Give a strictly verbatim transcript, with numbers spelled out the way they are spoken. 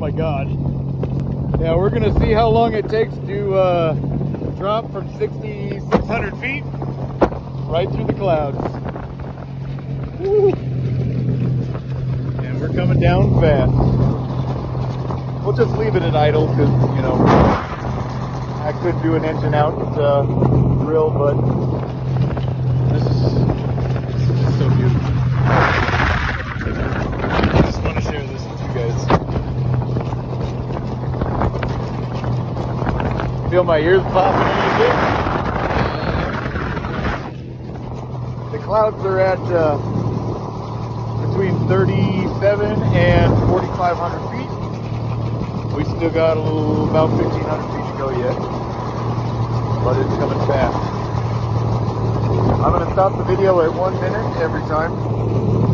my God. Yeah, we're gonna see how long it takes to uh, drop from sixty-six hundred feet right through the clouds. Woo. And we're coming down fast. We'll just leave it at idle because, you know, I could do an engine out uh, drill, but this is, this is just so beautiful. I just want to share this with you guys. Feel my ears popping a little bit. The clouds are at uh, between thirty-seven and forty-five hundred feet. We still got a little, about fifteen hundred feet to go yet, but it's coming fast. I'm going to stop the video at one minute every time.